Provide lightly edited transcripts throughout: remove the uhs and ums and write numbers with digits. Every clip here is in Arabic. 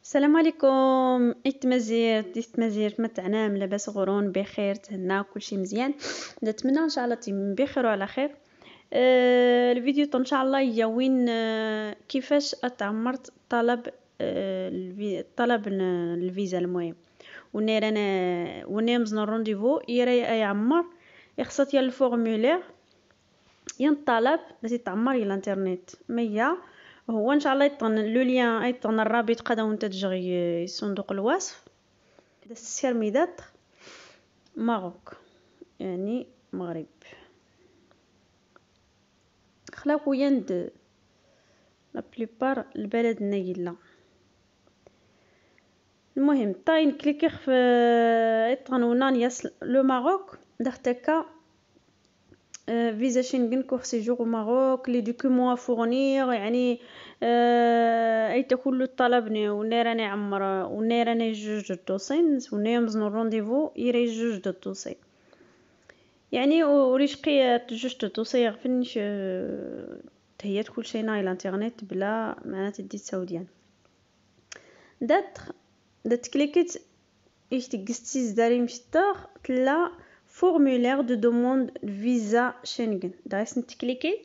السلام عليكم. ايت مزيرت متعنام لاباس غورون بخير تهنا كلشي مزيان. نتمنى ان شاء الله تيم بخير وعلى خير. الفيديو ان شاء الله هي وين كيفاش اتعمرت طلب الفيزا المهم ونير انا ونيمزن الرونديفو يري يعمر يخصت يا الفورمولير ينطلب باش يتعمر الانترنت ميا هو ان شاء الله يطن لو لين يطن الرابط قدا وانت تجري صندوق الوصف هذا السيرميدات ماروك يعني مغرب خلاو يند لا بليبار البلد نيلا. المهم طاين كليكي في يطنونا ياس لو ماروك دختك فيزا شنغن كور سيجور ماروك لي دوكيومون فورنير يعني اي كله طلبني ونيراني عمر ونيراني جوج دوسين ونيمز نو رونديفو يري جوج دوسين يعني وريشقي جوج دوسين فنش تهيات كل شيء ناي الانترنت بلا معناتها دي سعوديان دات كليكيت ايش تقستيز داري مشتاق تلا formulaire de demande visa Schengen. دايس نتكليكي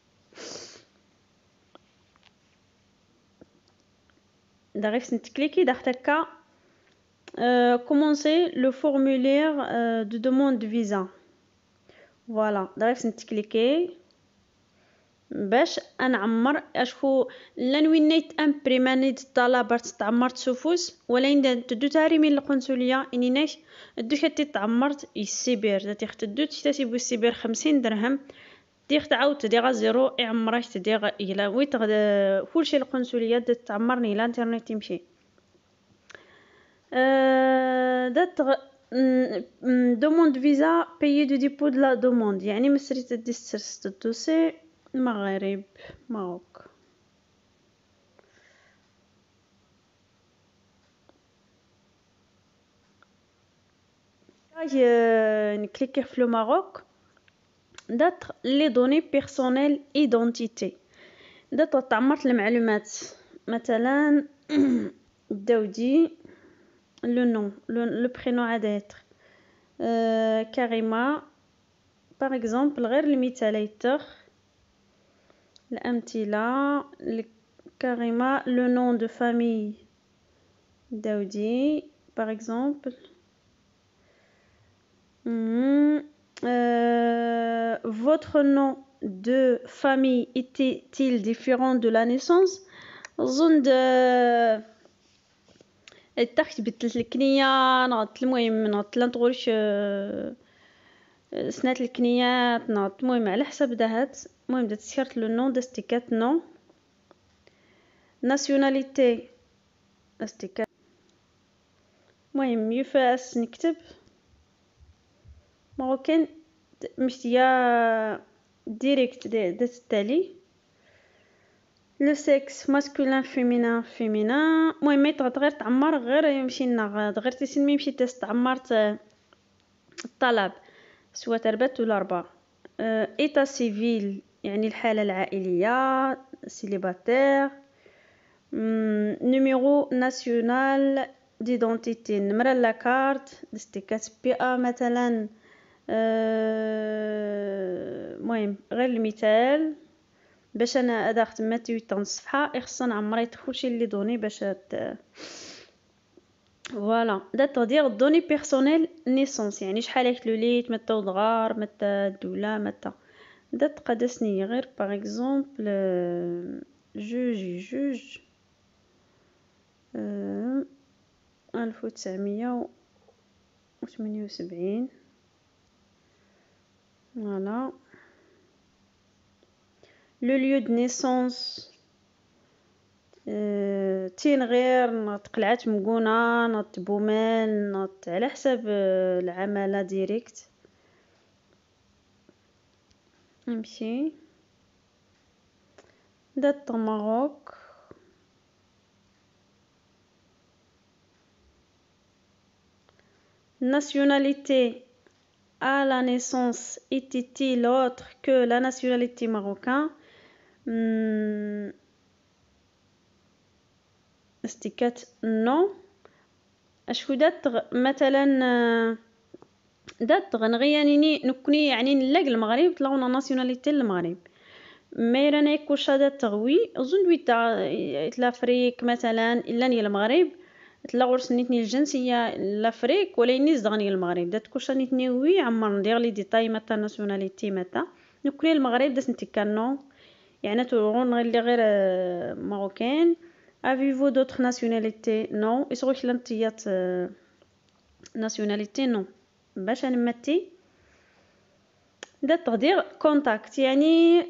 دايس نتكليكي داختكا commencer le formulaire de demande de visa. Voilà, دايس نتكليكي باش انعمر اشكو لان وينيت امبريمانيت طلبات تعمرت سفوس ولا تدو تاري من القنصليه اني ناش دو حتى تعمرت السيبر تدو تسيبو السيبر 50 درهم ديك تعاود تديغا زيرو اعمرش تديغا الى ويت كلشي القنصليه تعمرني الانترنت يمشي دات دوموند فيزا بايي دو ديبو دو لا دوموند يعني مسري تدي الدوسي المغرب ماروك نكليكي في لو ماروك دات لي دوني بيرسونيل ايدونتيتي دات تعمرت المعلومات مثلا داودي لو نون لو برينو عادات كريمه باغ اكزومبل غير المثاليتر الامثله كريمه لو نون دو فامي داودي باغ اكزومبل votre nom de famille était-il différent de la naissance اظن التخت بدلت الكنيه نغط المهم نغط لنطغولش سنات الكنيات نغط المهم على حسب دهات المهم دات سكرت لو نون داستيكات نو ناسيوناليتي استيكات المهم يفاس نكتب ماروكان مشتيا ديريكت دات التالي لو سيكس ماسكولين فيمينان المهم يطغط غير تعمر غير يمشي لنا غير تسمي يمشي تستعمرت الطلب سواء تربت ولا ربا ايتا سيفيل يعني الحاله العائليه سيليباتير نيميرو ناسيونال ديدونتيتي نمره لا كارت دستيكات بي ا مثلا المهم غير المثال باش انا ادخت ماتي تاع الصفحه خصنا عمري كلشي اللي دوني باش فوالا دات تدير دوني بيرسونيل نيسونس يعني شحال هيك لوليت متى ودغار متى الدوله متى دات قدسني غير باغ اكزومبل جوج 1978 فوالا لو ليو دو نيسونس تين غير نط قلعات مقونة نط بومان نط على حساب العمالة ديريكت نمشي دات ماروك nationalité à la naissance était-il autre que la nationalité marocaine استيكات نو. اشكو داتغ مثلا داتغ نغيانيني نكوني يعني نلاق المغرب طلعونا ناسيوناليتي المغرب ما رانا يكوش داتغ وي اظن وي تاع لافريك مثلا الا ني المغرب تلاغور سنيتني الجنسيه لافريك ولا ينيز دغني المغرب دات كوش نيتني وي عمر ندير لي ديتاي متى ناسيوناليتي متى نكوني المغرب داس نتيكانو يعني تورون غير ماروكان. افيفو دوطخ ناسيوناليتي نو يسوغ لانتيات ناسيوناليتي نو باش نمتي دا تقدير كونتاكت يعني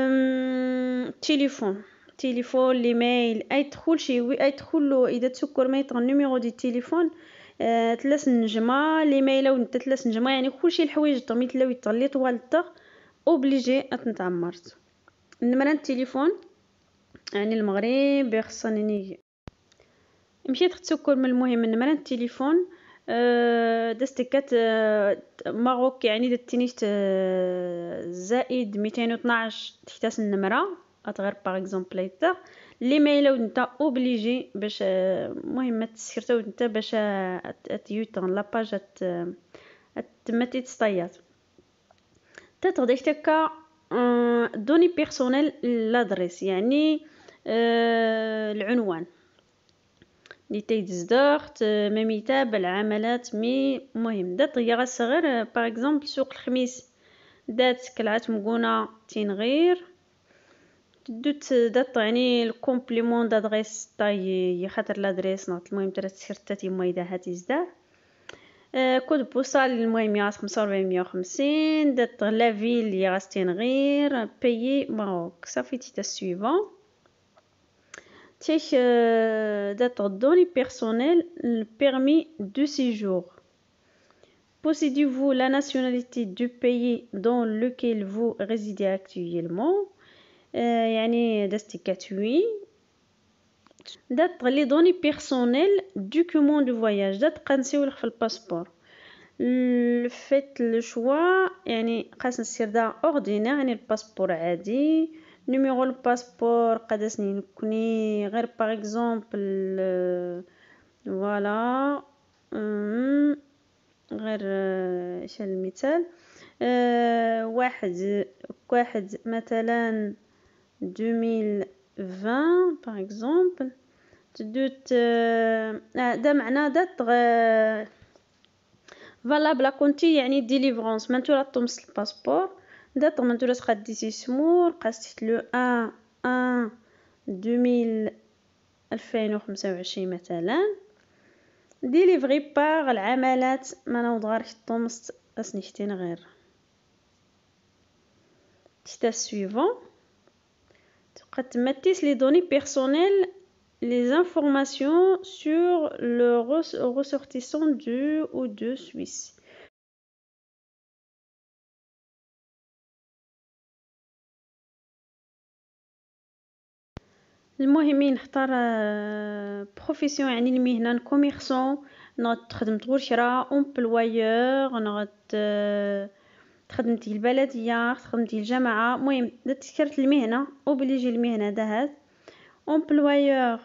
تليفون ليميل اي تدخل شي وي اي تدخل له اذا تسكر ما يطغى النيميرو دي التليفون تلاس نجمه ليميل او انت تلاس نجمه يعني كلشي الحوايج طميت لو يطلي طوال اوبليجي اتنتعمرت نمرة التليفون يعني المغرب خصني مشيت تسكر من المهم نمرة التليفون دستكات ماروك يعني دتنيت زائد 212 تحتاس النمرة اتغير باغ اكزومبل هيتا ليميل نتا اوبليجي باش مهم تسكرتو نتا باش تيوتن لاباج تمتي تسطيات تتغديك تكا دوني بيرسونيل لادريس يعني العنوان اللي تيدزدغت ميتاب العملات مي مهم دات غير صغير باغ اكزومبل سوق الخميس دات كلعات مقونه تنغير دوت دات يعني الكومبليمون دادريس تاي خاطر لادريس نعط المهم ترى تسيرتاتي مايدا هاتي زدا كود بوصال المهم يا 4550 دات لا فيل يا غاستين غير بيي ماروك صافي تيتا سويفون تيش دات دوني بيرسونيل permis de séjour. Possédez-vous la nationalité du pays dans lequel vous résidez actuellement يعني داستيكات وي دات لي دوني بيرسونيل دوكيومون دو فواياج دات قنسيولك في الباسبور فيت لو شوا يعني خاص نسير دا اوردينير يعني الباسبور عادي نيميرو الباسبور قداسني نكوني غير باغ اكزومبل فوالا غير ايش المثال واحد مثلا 2020 باغ اكزومبل تدوت دا معنى دات فالابل كونتي يعني ديليفرونس منتورا تمس الباسبور دات منتورا تقديسي سمور قاست لو 1 2025 مثلا ديليفري باغ العملات ما نوضغار تمس اسنيشتين غير تيتا سويفون تبقى تمتيس لي دوني بيرسونيل les informations sur le ressortissant du ou de Suisse. المهم نختار بروفيسيون يعني المهنه كوميرسون نغد تخدم تغور شرا امبلوايور نغد تخدمتي البلديه تخدمتي الجامعه المهم تذكرت المهنه اوبليجي المهنه دهات امبلوايور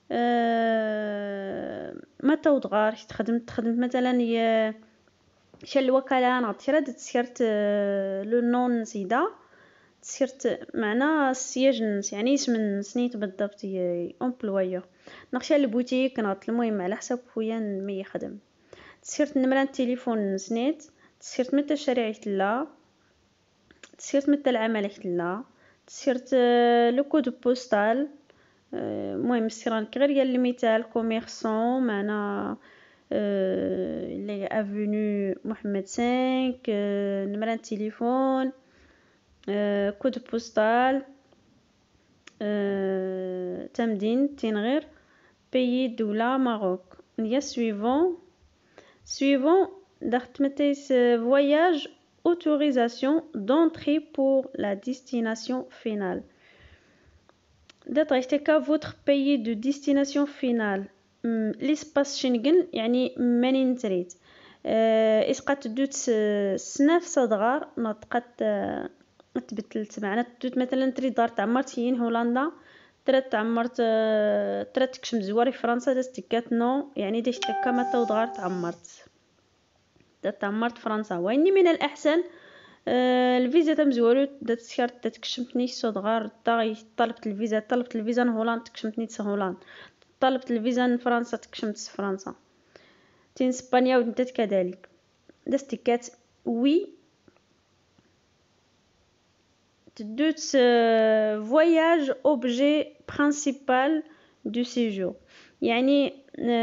ما توضغار تخدم مثلا شال الوكاله نغد شرا تذكرت لو نون نسيدا تسيرت معنا السياج نس يعني اسم سنيت بالضبط امبلوايور نخشى البوتيك نغط المهم على حساب خويا مي يخدم تسيرت نمرة التليفون سنيت تسيرت متى الشريعة لا تسيرت متى العمل لا تسيرت لو كود بوستال المهم السيران غير يا المثال كوميرسون معنا اللي افوني محمد 5 نمرة التليفون كود بوستال تمدين تنغير بيي دولة ماروك نيا سويفون دخت متيس voyage autorisation d'entrée pour la destination finale داتغيشتكا votre pays de destination finale l'espace Schengen يعني منين تريد اسقات دوت سناف صدغار نطقت تبدلت معنا دوت مثلا تريد دار تعمرت هين هولندا ترات تعمرت ترات تكشم زواري فرنسا دستكات نو يعني ديش تكا ما تودغار تعمرت فرنسا. واني من الاحسن الفيزا تم زوارو دا تسكرت تكشمتني صدغار طاغي طلبت الفيزا هولندا تكشمتني هولندا، طلبت الفيزا فرنسا تكشمت فرنسا، تين اسبانيا ودنتت كذلك دستكات وي تدوت voyage objet principal du séjour يعني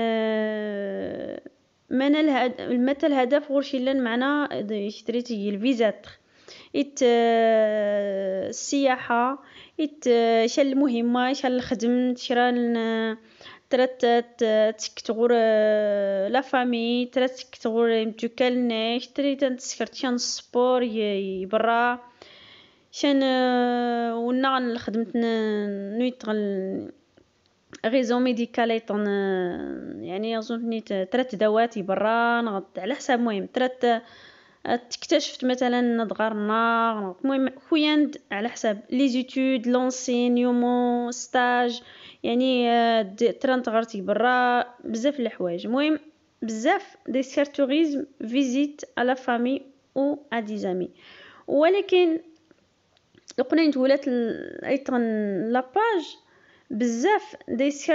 من متى الهدف غورشي لان معنا يشتريتي الفيزات السياحة شال المهمة شال الخدم شران ترات تكتغور لا فامي ترات تكتغور متوكلنا شتري تنتسكرت شان السبور يبرا شان ونغن خدمت نويتغل غيزو ميديكال يطن يعني اظن ترات دواتي برا نغط على حساب مهم ترات تكتشفت مثلا نضغرنا المهم خويا على حساب لي زيتود لونسينيومون ستاج يعني تران تغرتي برا بزاف الحوايج. المهم بزاف دي سير توريزم فيزيت على فامي او ا دي زامي. ولكن لقنا تولات ايضا لاباج بزاف دي سير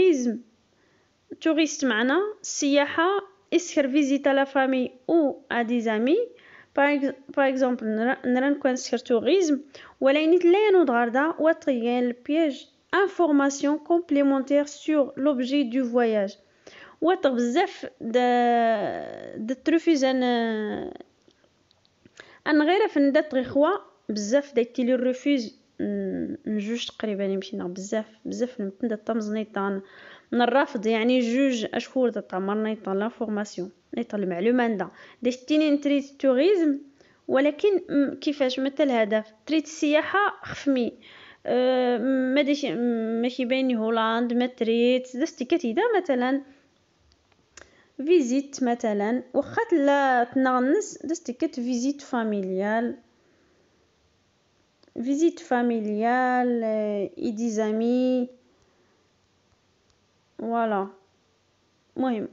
توريست معنا سياحه اسكر فيزيت لا فامي او ا دي زامي باغ اكزومبل نران كون سير توريزم ولا نيت لا نودغاردا وطيان البياج انفورماسيون كومبليمونتير سور لوبجي دو فواياج وطغ بزاف د تروفيز ان غير فندات غي خوا بزاف دايتي لي ريفوز جوج تقريبا يمشينا بزاف نمتندا تمزنيطان نرافض يعني جوج اشهور تعمرنا يطال لافورماسيون يطال المعلومه ندا دشتيني نتريد توريزم. ولكن كيفاش مثل الهدف تريد السياحه خفمي ما ديش ماشي بيني هولاند ما تريد دستي كتيدا مثلا فيزيت مثلا وخات لا تنغنس دستي كت فيزيت فاميليال اي دي زامي فوالا. مهم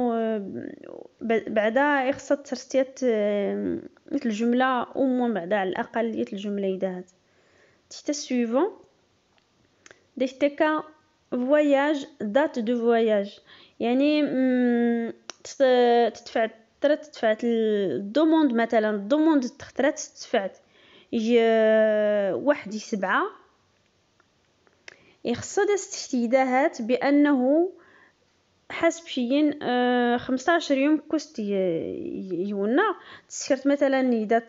بعدا يخصها ترتيات مثل جمله او مو بعدا على الاقل الجمله يدات تحت سويفون ديتيكا فواياج دات دو فواياج يعني تدفع الدوموند مثلا الدوموند تخترات تدفعت واحد 7 يخصها تحتيداهات بانه حسب شيين 15 يوم كوست يونا تسكرت مثلا يدات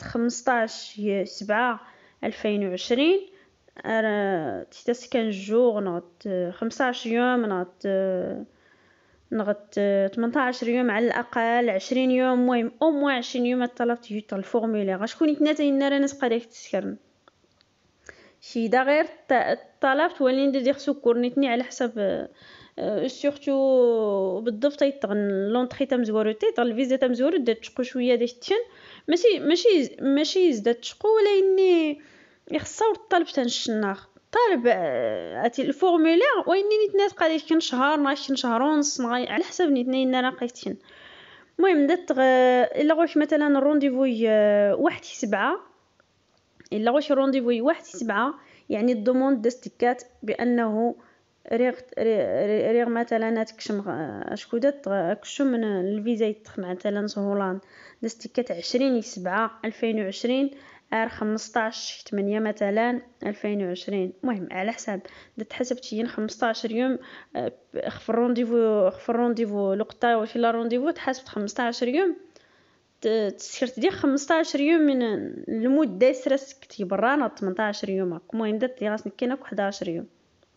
15/7/2020 تسكن جوغ نغط 15 يوم نغط 18 يوم على الاقل 20 يوم المهم او 20 يوم طلبت يوتال الفورمولير غشكون يتناتين نرا ناس قاداك تسكرن شي دا غير طلبت ولين ندير سكرنيتني على حسب سورتو بالضبط يطغن لونطري تاع مزورو تاع الفيزا تاع مزورو دات تشقو شويه داك تشن ماشي زدت تشقو ولا اني يخصو الطلب تاع الشناخ طالب عتي الفورمولير واني نتنات قاداش كان شهر ماشي شهر ونص على حسب نتنين انا لقيتين. المهم دات الا غوش مثلا الرونديفوي 1/7 الا غوش الرونديفوي 1/7 يعني الضمون دستكات بانه ريغ مثلا تكشم اشكودات كشم من الفيزا يتخ مثلا هولندا دستكات 20/7/2020 15/8 مثلا 2020. المهم على حساب تحسب تشين 15 يوم خف الرونديفو لقطه واش لا رونديفو تحسب 15 يوم تسكرت دي 15 يوم من المده سرسك تيبرانا 18 يوم. المهم دات راسني كاينه 11 يوم.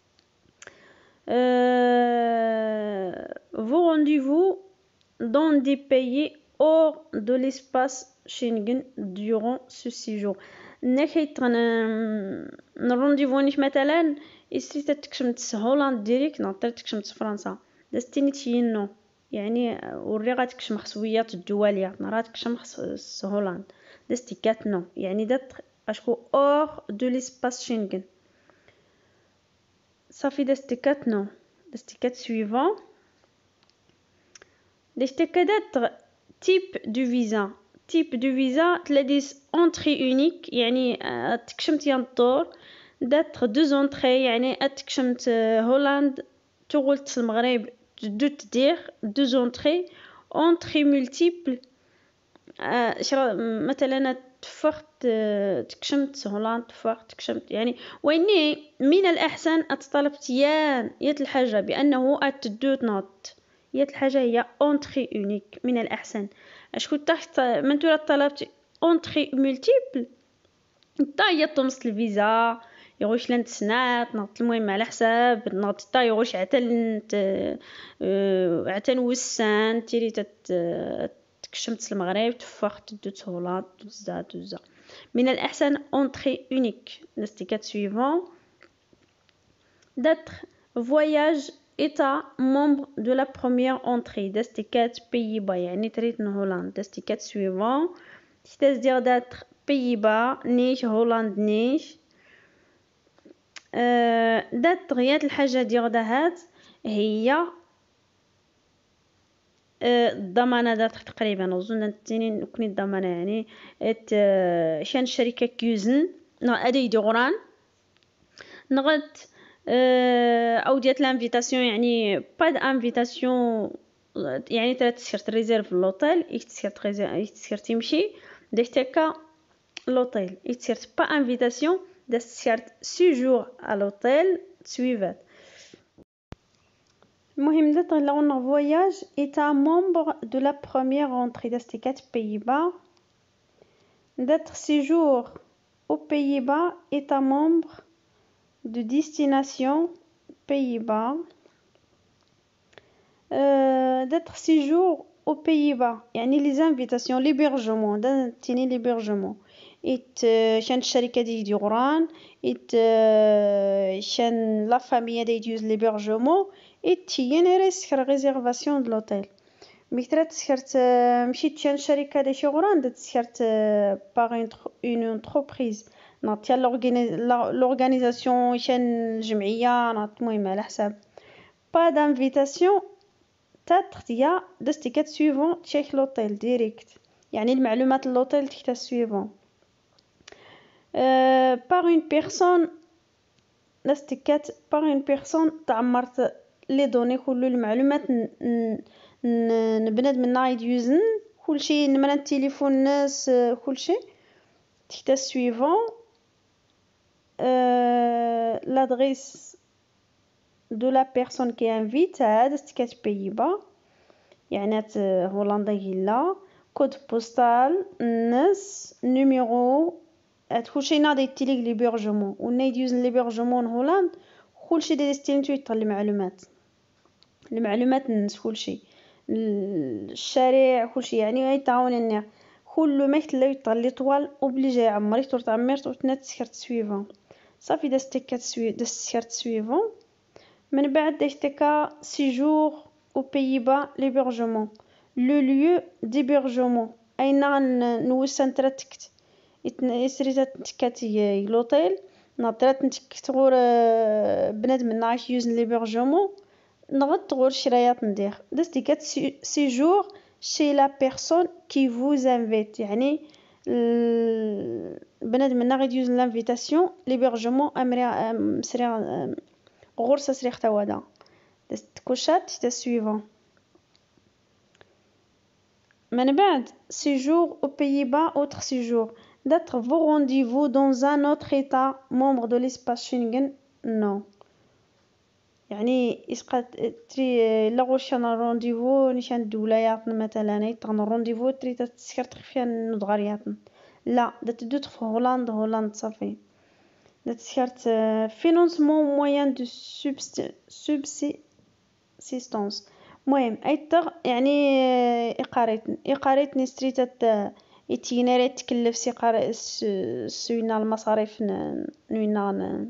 Vos rendez-vous dans des pays hors de l'espace Schengen durant ce séjour. نحيت نرونديفو نيش مثلا يسري تكشمت هولندا ديريكت نطير تكشمت فرنسا دستيني تشينو يعني وري غاتكشم خصويات الدوليه نرا تكشم هولندا دستي كاتنو يعني دات اشكو اور دو ليسباس شينغن. صافي دازت 4 نو. دازت 4 سويفون. دازت كدات تيب دو فيزا. تيب دو فيزا تلاديس اونتري اونيك، يعني تكشمت ينطور داتر دو زونطري، يعني اتكشمت هولاند تغلت المغرب دو تدير دو زونطري اونتري مولتيبل. مثلا تفرت تكشمت هولاند تفرت تكشمت، يعني ويني من الأحسن أتطلبت يات الحاجة بأنه أتدوت نوت يات الحاجة هي اونتري اونيك من الأحسن. اشكو تحت من ترى طلبت اونتري مولتيبل تا هي طمس الفيزا يغوش لنت سنات نغط، المهم على حساب نغط تا يغوش عتلنت عتن وسان تيري تكشمت المغرب تفاخت دوت هولاند دوزا. من الأحسن اونتري اونيك. نستيكات سويفون d'être voyage état membre de la première entrée d'estiquette Pays-Bas يعني تريد هولندا. d'estiquette suivant c'est-à-dire d'être Pays-Bas نيش هولند نيش d'être غيات الحاجة ديال هاد هي الضمانة داتر تقريبا أظن التنين كوني الضمانة يعني شان الشركة كيوزن أدي دغران نغت او ديال الانفيتاسيون، يعني با انفيتاسيون يعني ترى تسكرت ريزيرف لوطيل يتسكرت تمشي ديك هكا لوطيل يتسكرت با انفيتاسيون دسكرت سيجور ا لوطيل سويفات. المهم دات لون فواياج ايتا ممبر دو لا بروميير اونتري داستيكات Pays-Bas d'être séjour aux Pays-Bas état membre de destination Pays-Bas d'être séjour aux Pays-Bas يعني les invitations l'hébergement دانتيني l'hébergement إت شان الشركة دي غران إت شان لا فامille دي يوز l'hébergement إت يعني ريسكر réservation de l'hôtel. مثلا تسكرت مشيت شان الشركة دي غران تسكرت باغ une entreprise نعطيها l'organisation شان جمعية نعط المهم على حساب با d'invitation تاتر دستيكات سويفون تشيك لوطيل ديريكت، يعني المعلومات اللوطيل تحت سويفون باغ اون بيرسون دستيكات باغ اون بيرسون تعمرت لي دوني كل المعلومات نبند من نايد يوزن كل شيء نمرة التليفون الناس كل شيء تحت سويفون l'adresse de la personne qui invite هذا استكات Pays-Bas يعني هولندا هيلا كود بوستال الناس نيميرو كلشي ناضي تيليك ليبرجمون ونايد يوز ليبرجمون هولند كلشي دي ستينتو يطل المعلومات الناس كلشي الشارع كلشي يعني يتعاون الناس كل ما يتلا يطل لي طوال اوبليجي يعمر يطور تعمر وتنات سكرت سويفون صافي داستيكات سويفون من بعد دايتكا séjour aux Pays-Bas l'hébergement le lieu d'hébergement أين نوسن ترتكت يسريت تكاتي لوطيل نطرت نتكت غور بنادم نعيش يوزن ليبرجمون نغط غور شرايات ندير داستيكات séjour chez la personne qui vous invite يعني بنادم نغيد يوزن لانفيتاسيون ليبرجمون امري مسري غرسة سريخ توادا كوشات تا سويفون. من بعد séjour aux Pays-Bas autre séjour d'être vos rendez-vous dans un autre état membre de l'espace Schengen non يعني إسقات تري لغوشان رونديفو نشان دولايات مثلا يطغن رونديفو تري تسكر تخفيا ندغاريات لا دتدوت في هولندا صافي دتسكرت فينانسمون موين دو سوبسيستانس المهم ايتر يعني اقاريت نستريت اتيناري تكلف سوينا المصاريف نوينا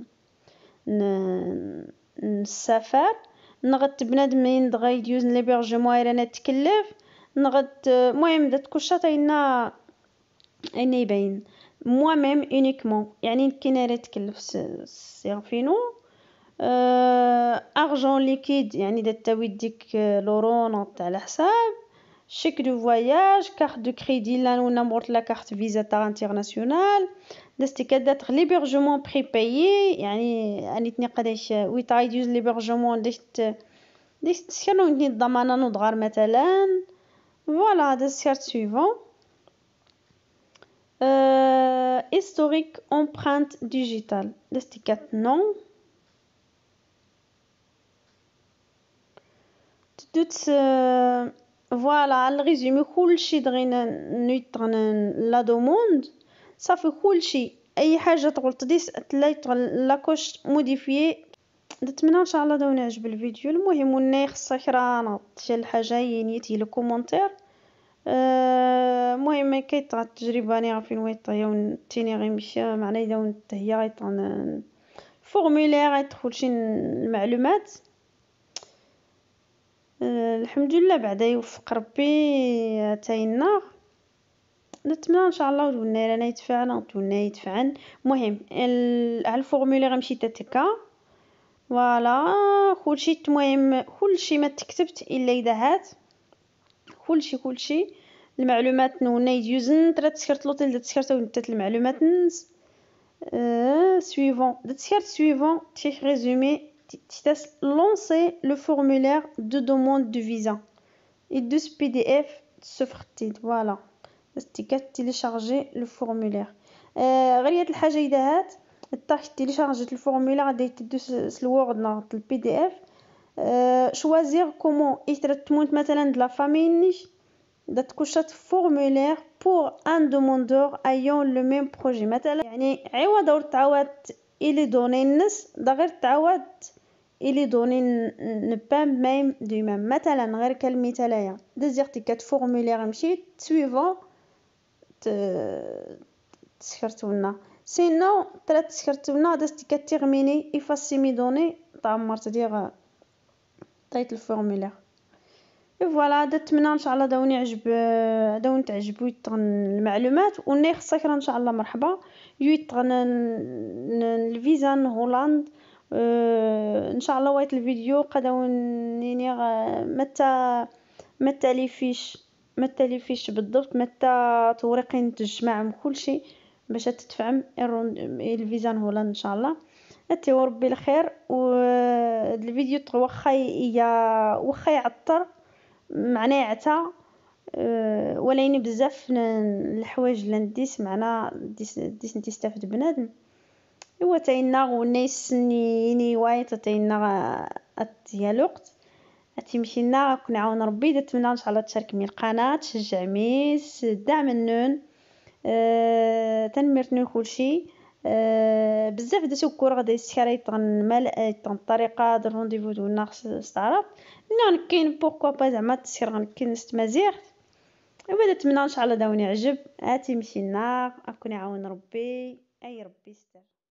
السفر نغت بنادم يندغى يديوز ليبرجمون انا تكلف نغت المهم دات كلشي تاينا اين يبين moi même uniquement يعني كي ناري تكلف سيغفينو ارجون ليكيد يعني دا تاوي ديك لورون تاع الحساب، شيك دو فواياج، كارت دو كريدي لا مورت لا كارت فيزا تاع انترناسيونال، دستي كدات ليبرجمون بري بايي يعني اني تنقداش ويتايد يوز ليبرجمون ديك شنو ني الضمانه نضغر مثلا. فوالا دا سيرت سويفون. historique empreinte digitale دستي كات نو تدوت فوالا الريزومي كلشي دغينا نيطرن لا دوموند صافي كلشي اي حاجه تقول تديس تلاي لاكوش موديفيي. نتمنى ان شاء الله داو نعجب الفيديو. المهم وني خصك راه شي الحاجه ينيتي لو كومونتير. المهم كيط التجربه ني عارفين وين طيا تيني غير مشى معنا يداو هي غيطن فورمولير غيدخل شي المعلومات. الحمد لله بعدا يوفق ربي تاينا. نتمنى ان شاء الله ولنا رانا يدفعنا ولنا يدفعن. المهم على الفورمولير غنمشي تتكا فوالا كلشي. المهم كلشي ما تكتبت الا اذا هات كلشي المعلومات نونا يوزن ترى تسكرت لوطيل دا تسكرت ونتات المعلومات نس سويفون دا تسكرت سويفون تي ريزومي تاس لونسي لو فورمولير دو دوموند دو فيزا et de ce PDF سفرتي فوالا استيكات تيليشارجي لو فورمولير. غير الحاجه اذا هات طاح تيليشارجيت الفورمولير غادي تدوس الوورد ناط البي دي اف. choisir comment يترتمونت مثلا de la famille نيش دا تكوشات فورمولير pour un demandeur ayant le même projet مثلا يعني عوض دور تعاود الي دوني الناس دا غير تعاود الي دوني نبا ميم دو ميم مثلا غير كالمثاليه دزيرتي كات فورمولير مشيت سويفون تسكرتونا سينو ترى تسكرتونا دازتي كتيرميني افاسي مي دوني تعمرت دير طيت الفورمولير. فوالا نتمنى ان شاء الله داون تعجبو يطغن المعلومات وني خصك ان شاء الله مرحبا يطغن الفيزا هولندا. ان شاء الله وايت الفيديو قداون نيني متى ليفيش بالضبط متى تورقين تجمعهم كلشي باش تدفعم الفيزا هولندا ان شاء الله. اتي وربي الخير. والفيديو واخا يعطر معناه عتا وليني بزاف الحوايج اللي نديس معنا ديس نستافد بنادم هو تاينا ونيس ني وايت تاينا اتيا الوقت تمشينا كنعاون ربي. نتمنى ان شاء الله تشارك مي القناه تشجع ميس دعم النون تنمرتنو كلشي بزاف دا سكور غادي يسكريط الطريقه د الرونديفو دو خص استعرف كاين بوركوا با زعما تسير غنكين نستمازيغ. وبدا نتمنى ان شاء الله داوني عجب هاتي مشينا اكون يعاون ربي اي ربي يستر.